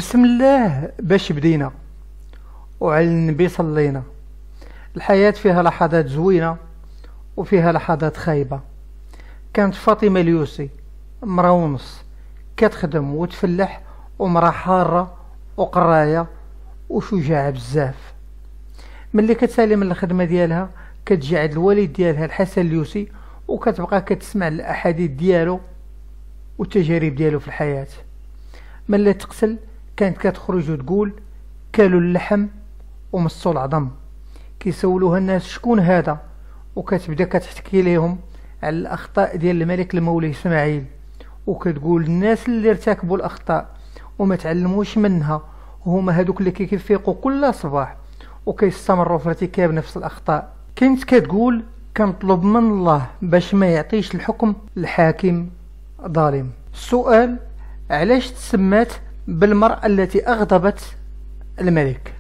بسم الله باش بدينا وعلى النبي صلينا. الحياة فيها لحظات زوينة وفيها لحظات خايبة. كانت فاطمة اليوسي مرا ونص كتخدم وتفلح ومرا حارة وقراية وشجاعة بزاف. ملي كتسالي من الخدمة ديالها كتجي عند الوالد ديالها الحسن اليوسي وكتبقى كتسمع الاحاديث ديالو والتجارب ديالو في الحياة. ملي تقتل كانت كتخرج وتقول كالوا اللحم ومصوا العظم. كيسولوها الناس شكون هذا وكتبدا كتحكي لهم على الاخطاء ديال الملك المولى اسماعيل، وكتقول الناس اللي ارتكبوا الاخطاء وما تعلموش منها هما هذوك اللي كيفيقوا كل صباح وكيستمروا في ارتكاب نفس الاخطاء. كانت كتقول كنطلب من الله باش ما يعطيش الحكم الحاكم ظالم. السؤال: علاش تسمات بالمرأة التي أغضبت الملك؟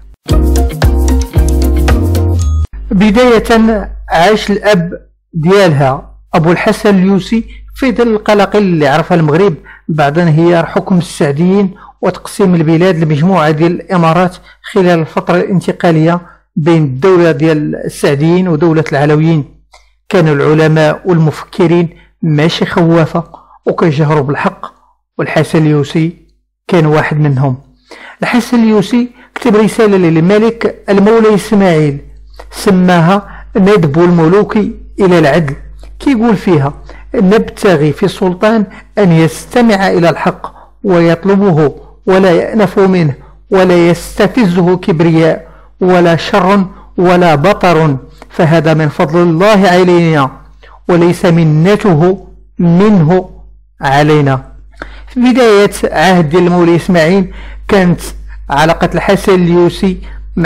بداية عاش الأب ديالها أبو الحسن اليوسي في ظل القلق اللي عرفها المغرب بعد انهيار حكم السعديين وتقسيم البلاد لمجموعة ديال الإمارات خلال الفترة الانتقالية بين الدولة ديال السعديين ودولة العلويين. كانوا العلماء والمفكرين ماشي خوافة وكيجهروا بالحق، والحسن اليوسي كان واحد منهم. الحسن اليوسي كتب رسالة للملك المولى اسماعيل سماها ندب الملوك إلى العدل، كيقول فيها: نبتغي في السلطان أن يستمع إلى الحق ويطلبه ولا يأنف منه ولا يستفزه كبرياء ولا شر ولا بطر، فهذا من فضل الله علينا وليس منته منه علينا. في بداية عهد ديال المولى اسماعيل كانت علاقة الحسن اليوسي مع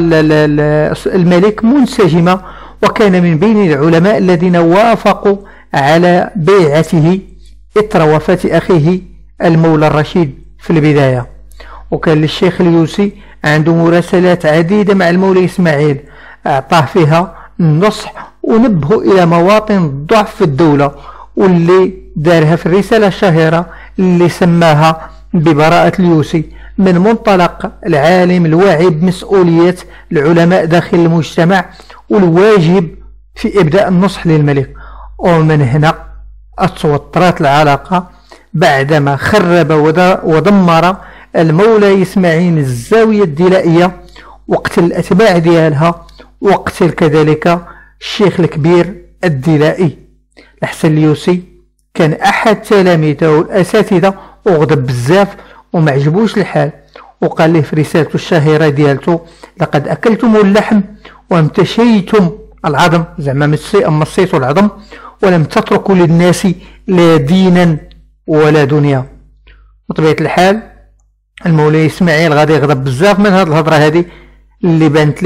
الملك منسجمة، وكان من بين العلماء الذين وافقوا على بيعته إثر وفاة أخيه المولى الرشيد في البداية. وكان للشيخ اليوسي عنده مراسلات عديدة مع المولى اسماعيل أعطاه فيها النصح ونبهه إلى مواطن الضعف في الدولة، واللي دارها في الرسالة الشهيرة اللي سماها ببراءة اليوسي من منطلق العالم الواعي بمسؤولية العلماء داخل المجتمع والواجب في إبداء النصح للملك. ومن هنا اتوترت العلاقة بعدما خرب ودمر المولى اسماعيل الزاوية الدلائية وقتل الأتباع ديالها، وقتل كذلك الشيخ الكبير الدلائي. الحسن اليوسي كان أحد تلاميذه الأساتذة وغضب بزاف وما عجبوش الحال، وقال له في رسالته الشهيرة ديالته: لقد أكلتم اللحم وامتشيتم العظم، زعما مصيتوا العظم ولم تتركوا للناس لا دينا ولا دنيا. بطبيعة الحال المولى اسماعيل غادي يغضب بزاف من هذه الهضره هذه اللي بانت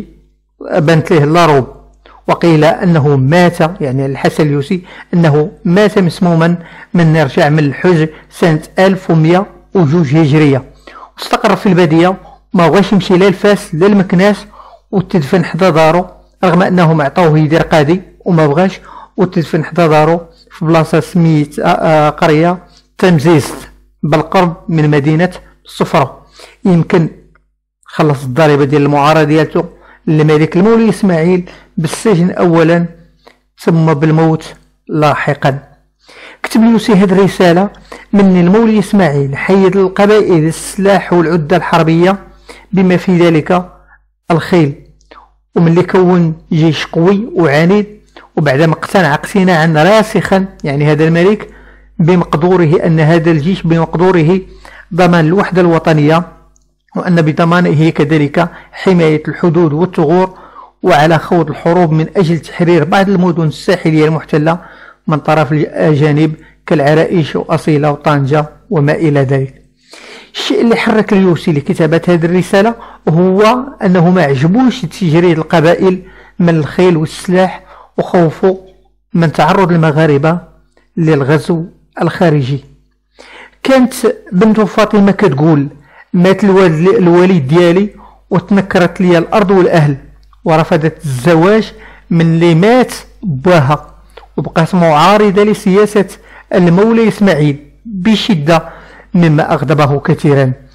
له لا روب. وقيل انه مات، يعني الحسن اليوسي انه مات مسموما من يرجع من الحج سنة 1102 هجرية، واستقر في البادية ما بغاش يمشي لا لفاس لا لمكناس وتدفن حدا دارو، رغم انهم عطاوه يدير قاضي وما بغاش، وتدفن حدا دارو في بلاصة سميت قرية تمزيست بالقرب من مدينة الصفرة. يمكن خلص الضريبة ديال المعارضة ديالته للملك المولى اسماعيل بالسجن اولا ثم بالموت لاحقا. كتب اليوسي هذه الرسالة من المولى اسماعيل حيد القبائل السلاح والعدة الحربية بما في ذلك الخيل، ومن اللي كون جيش قوي وعنيد، وبعدما اقتنع اقتناعا راسخا يعني هذا الملك بمقدوره أن هذا الجيش بمقدوره ضمان الوحدة الوطنية، وأن بضمانه كذلك حماية الحدود والثغور، وعلى خوض الحروب من أجل تحرير بعض المدن الساحلية المحتلة من طرف الأجانب كالعرائش وأصيلة وطنجة وما إلى ذلك. الشيء اللي حرك اليوسي لكتابة هذه الرسالة هو أنه ما عجبوش تجريد القبائل من الخيل والسلاح وخوفه من تعرض المغاربة للغزو الخارجي. كانت بنت فاطمة كتقول: مات الوالد ديالي وتنكرت لي الأرض والأهل، ورفضت الزواج من اللي مات باها، وبقات معارضة لسياسة المولى إسماعيل بشدة مما أغضبه كثيرا.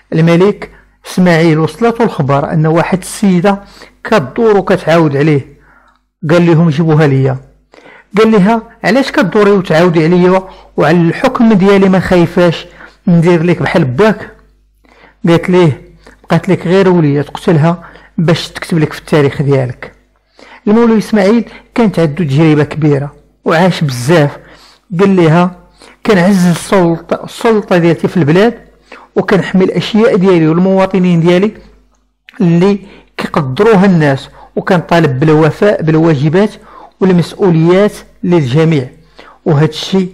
الملك اسماعيل وصلته الخبر ان واحد السيده كدور وكتعاود عليه. قال لهم جيبوها ليا. قال لها علاش كدوري وتعاودي عليا وعلى الحكم ديالي ما خايفاش ندير لك بحال باك؟ قالت ليه بقات لك غير وليه تقتلها باش تكتب لك في التاريخ ديالك. المولى اسماعيل كانت عنده تجربه كبيره وعاش بزاف. قال لها كنعزز السلطه ديالتي في البلاد وكنحمي الاشياء ديالي والمواطنين ديالي اللي كيقدروها الناس، وكنطالب بالوفاء بالواجبات والمسؤوليات للجميع. وهادشي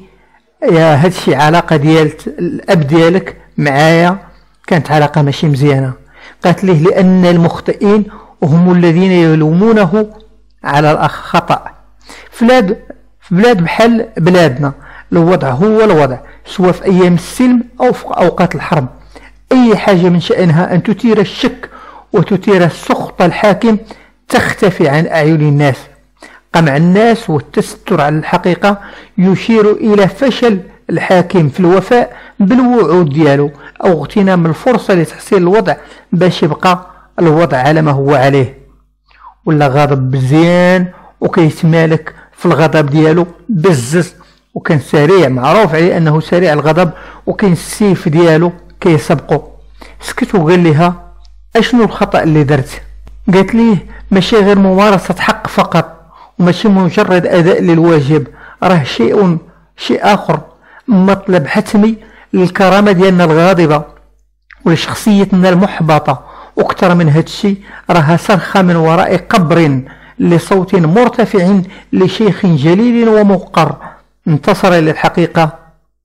علاقه ديال الاب ديالك معايا كانت علاقه ماشي مزيانه. قالت ليه لان المخطئين هم الذين يلومونه على الخطأ. في بلاد بحال بلادنا الوضع هو الوضع، سواء في ايام السلم او في اوقات الحرب. اي حاجه من شأنها ان تثير الشك وتثير السخط الحاكم تختفي عن اعين الناس. قمع الناس والتستر على الحقيقه يشير الى فشل الحاكم في الوفاء بالوعود ديالو او اغتنام الفرصه لتحسين الوضع باش يبقى الوضع على ما هو عليه. ولا غاضب مزيان وكيتمالك في الغضب ديالو بزز، وكان سريع، معروف عليه انه سريع الغضب، وكان السيف ديالو كيسبقو. سكت وقال لها اشنو الخطأ اللي درت؟ قالت ليه ماشي غير ممارسة حق فقط وماشي مجرد اداء للواجب، راه شيء اخر، مطلب حتمي للكرامة ديالنا الغاضبة ولشخصيتنا المحبطة. واكثر من هادشي راها صرخة من وراء قبر لصوت مرتفع لشيخ جليل وموقر انتصر للحقيقة،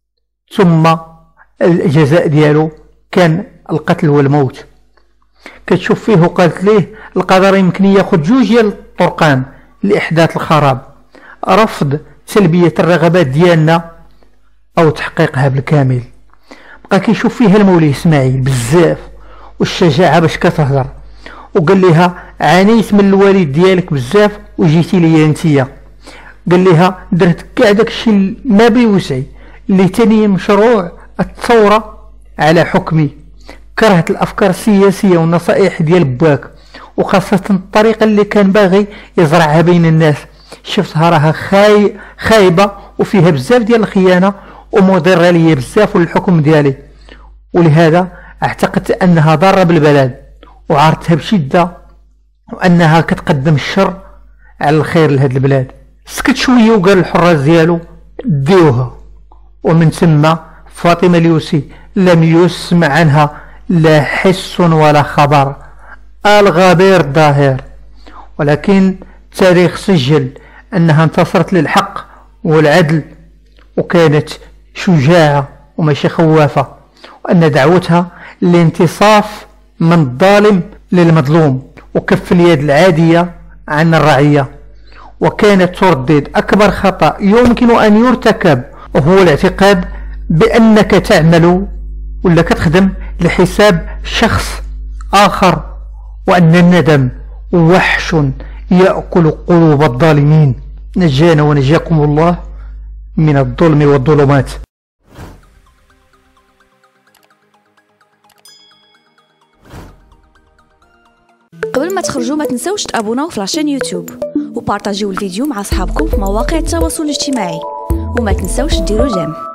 ثم الجزاء ديالو كان القتل والموت. كتشوف فيه وقالت ليه القدر يمكن ياخذ جوج ديال الطرقان لإحداث الخراب، رفض تلبية الرغبات ديالنا أو تحقيقها بالكامل. بقى كيشوف فيها المولى إسماعيل بزاف والشجاعة باش كتهضر، وقال لها عانيت من الوالد ديالك بزاف وجيتي ليا انتيا. قال لها درت كاع داكشي ما بيوسعي اللي تاني مشروع الثورة على حكمي. كرهت الافكار السياسية والنصائح ديال باك، وخاصة الطريقة اللي كان باغي يزرعها بين الناس. شفتها راها خايبة وفيها بزاف ديال الخيانة ومضرة ليا بزاف للحكم ديالي، ولهذا اعتقدت انها ضارة بالبلد وعارتها بشدة وانها كتقدم الشر على الخير لهاد البلاد. سكت شويه وقال الحراس ديالو ديوها. ومن ثم فاطمة اليوسي لم يسمع عنها لا حس ولا خبر. الغبير الظاهر، ولكن التاريخ سجل انها انتصرت للحق والعدل وكانت شجاعة وماشي خوافة، وان دعوتها للانتصاف من الظالم للمظلوم وكف اليد العادية عن الرعية. وكانت تردد أكبر خطأ يمكن أن يرتكب، وهو الاعتقاد بأنك تعمل ولا كتخدم لحساب شخص آخر، وأن الندم وحش يأكل قلوب الظالمين. نجانا ونجاكم الله من الظلم والظلمات. قبل ما تخرجوا ما تنسوش تابوناو في لاشين يوتيوب وبارطاجيو الفيديو مع اصحابكم في مواقع التواصل الاجتماعي، وما تنسوش ديروا جيم.